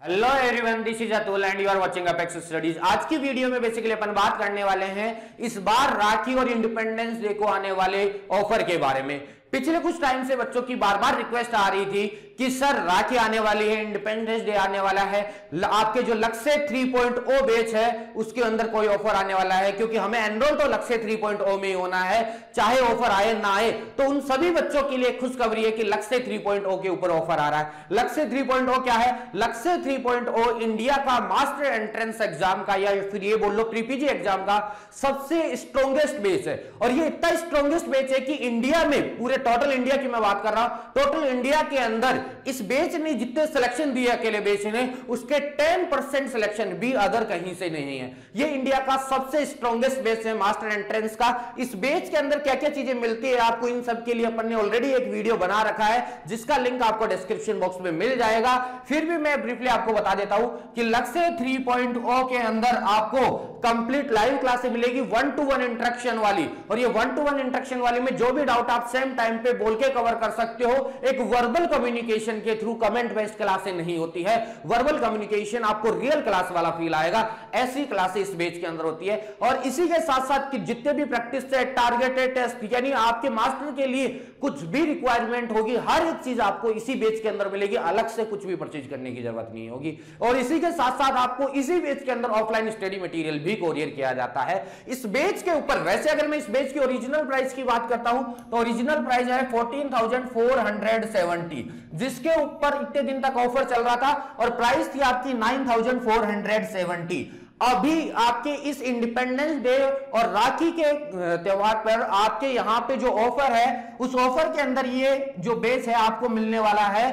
Hello everyone, this is Atul and you are watching Apex Studies. आज की video में basically अपन बात करने वाले हैं इस बार राखी और इंडिपेंडेंस डे को आने वाले ऑफर के बारे में। पिछले कुछ टाइम से बच्चों की बार बार रिक्वेस्ट आ रही थी कि सर राखी आने वाली है, इंडिपेंडेंस डे आने वाला है, आपके जो लक्ष्य 3.0 बैच है उसके अंदर कोई ऑफर आने वाला है, क्योंकि हमें एनरोल तो लक्ष्य 3.0 में ही होना है, चाहे ऑफर आए ना आए। तो उन सभी बच्चों के लिए खुशखबरी है कि लक्ष्य 3.0 के ऊपर ऑफर आ रहा है। लक्ष्य 3.0 क्या है? लक्ष्य 3.0 इंडिया का मास्टर एंट्रेंस एग्जाम का, या फिर ये बोल लो प्रीपीजी एग्जाम का सबसे स्ट्रॉन्गेस्ट बैच है। और ये इतना स्ट्रॉन्गेस्ट बैच है कि इंडिया में, पूरे टोटल इंडिया की मैं बात कर रहा हूं, टोटल इंडिया के अंदर इस बैच ने जितने सिलेक्शन दिए अकेले बैच ने, उसके 10% सिलेक्शन भी अदर कहीं से नहीं है। ये इंडिया का सबसे स्ट्रॉन्गेस्ट बैच है मास्टर एंट्रेंस का। इस बैच के अंदर क्या क्या चीजें मिलती है आपको, इन सब के लिए अपन ने ऑलरेडी एक वीडियो बना रखा है जिसका लिंक आपको डिस्क्रिप्शन बॉक्स में मिल जाएगा। फिर भी मैं ब्रीफली आपको बता देता हूं कि लक्ष्य 3.0 के अंदर आपको कंप्लीट लाइव क्लासेस मिलेगी 1-to-1 इंटरेक्शन वाली। और ये 1-to-1 इंटरेक्शन वाली में जो भी डाउट आप सेम टाइम पे बोल के कवर कर सकते हो। एक वर्बल कम्युनिकेशन के थ्रू, कमेंट बेस्ड क्लासें नहीं होती है, वर्बल कम्युनिकेशन, आपको रियल क्लास वाला फील आएगा। ऐसी क्लासें इस बैच के अंदर होती है। और इसी के साथ साथ कि जितने भी प्रैक्टिस सेट, टारगेटेड टेस्ट, यानी आपके मास्टर के लिए कुछ भी रिक्वायरमेंट होगी, हर एक चीज आपको इसी बैच के अंदर मिलेगी। अलग से कुछ भी परचेज करने की जरूरत नहीं होगी। और इसी के साथ साथ आपको इसी बैच के अंदर ऑफलाइन स्टडी मटेरियल भी कोरियर किया जाता है इस बैच के ऊपर। वैसे अगर मैं इस बैच की ओरिजिनल प्राइस की बात करता हूं तो ओरिजिनल प्राइस है 14,470, जिसके ऊपर इतने दिन तक ऑफर चल रहा था और प्राइस थी आपकी 9,470। अभी आपके इस इंडिपेंडेंस डे और राखी के त्योहार पर आपके यहां पे जो ऑफर है, उस ऑफर के अंदर ये जो बेस है आपको मिलने वाला है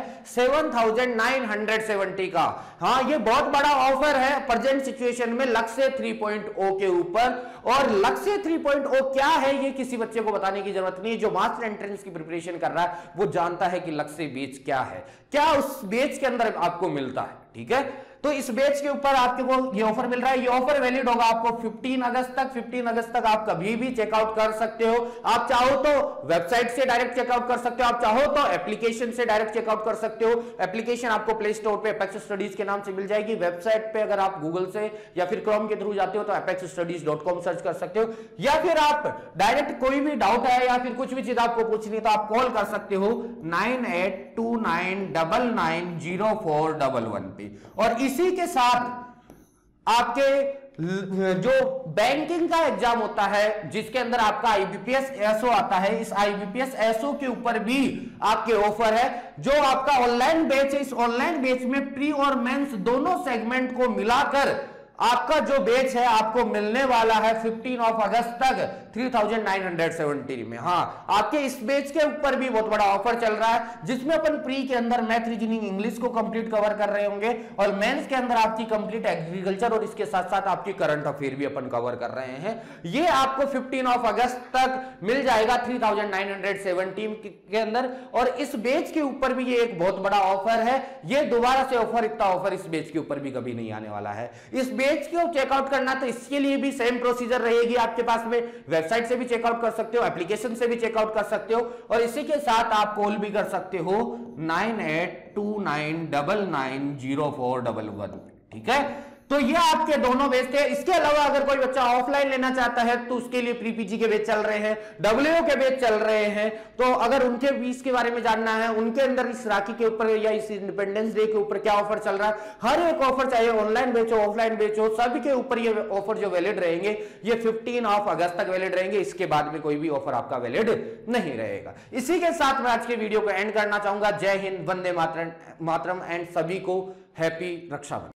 7,970 का। हाँ, ये बहुत बड़ा ऑफर है प्रेजेंट सिचुएशन में लक्ष्य 3.0 के ऊपर। और लक्ष्य 3.0 क्या है ये किसी बच्चे को बताने की जरूरत नहीं है। जो मास्टर एंट्रेंस की प्रिपरेशन कर रहा है वो जानता है कि लक्ष्य बेच क्या है, क्या उस बेच के अंदर आपको मिलता है। ठीक है, तो इस बैच के ऊपर आपको ये ऑफर मिल रहा है। ये ऑफर वैलिड होगा आपको 15 अगस्त तक। 15 अगस्त तक आप कभी भी चेकआउट कर सकते हो। आप चाहो तो वेबसाइट से डायरेक्ट चेकआउट कर सकते हो, आप चाहो तो एप्लीकेशन से डायरेक्ट चेकआउट कर सकते हो। एप्लीकेशन आपको प्ले स्टोर पे अपेक्स स्टडीज के नाम से मिल जाएगी। वेबसाइट पे अगर आप गूगल से या फिर क्रोम के थ्रू जाते हो तो apexstudies.com सर्च कर सकते हो, या फिर आप डायरेक्ट कोई भी डाउट है या फिर कुछ भी चीज आपको पूछनी है तो आप कॉल कर सकते हो 9829990411 पे। और इसी के साथ आपके जो बैंकिंग का एग्जाम होता है जिसके अंदर आपका आईबीपीएस एसओ आता है, इस आईबीपीएस एसओ के ऊपर भी आपके ऑफर है। जो आपका ऑनलाइन बैच है, इस ऑनलाइन बैच में प्री और मेंस दोनों सेगमेंट को मिलाकर आपका जो बैच है आपको मिलने वाला है 15 अगस्त तक 3,970 में। हाँ, आपके इस बैच के ऊपर भी बहुत बड़ा ऑफर चल रहा है जिसमें अपन प्री के अंदर मैथ, रीजनिंग, इंग्लिश को कंप्लीट कवर कर रहे होंगे और मेंस के अंदर आपकी कंप्लीट एग्रीकल्चर और इसके साथ साथ आपकी करंट अफेयर भी अपन कवर कर रहे हैं। ये आपको 15 अगस्त तक मिल जाएगा 3,970 के अंदर। और इस बैच के ऊपर भी ये एक बहुत बड़ा ऑफर है। ये दोबारा से ऑफर, इतना ऑफर इस बैच के ऊपर भी कभी नहीं आने वाला है। इस बैच को चेकआउट करना तो इसके लिए भी सेम प्रोसीजर रहेगी आपके पास में। वेबसाइट से भी चेकआउट कर सकते हो, एप्लीकेशन से भी चेकआउट कर सकते हो, और इसी के साथ आप कॉल भी कर सकते हो 9829990411। ठीक है, तो ये आपके दोनों बैच थे। इसके अलावा अगर कोई बच्चा ऑफलाइन लेना चाहता है तो उसके लिए प्रीपीजी के बैच चल रहे हैं, डब्ल्यूओ के बैच चल रहे हैं। तो अगर उनके फीस के बारे में जानना है, उनके अंदर इस राखी के ऊपर या इस इंडिपेंडेंस डे के ऊपर क्या ऑफर चल रहा है, हर एक ऑफर, चाहे ऑनलाइन बैच हो, ऑफलाइन बैच हो, सभी के ऊपर ये ऑफर जो वैलिड रहेंगे ये 15 अगस्त तक वैलिड रहेंगे। इसके बाद में कोई भी ऑफर आपका वैलिड नहीं रहेगा। इसी के साथ मैं आज के वीडियो को एंड करना चाहूंगा। जय हिंद, वंदे मातरम एंड सभी को हैप्पी रक्षाबंधन।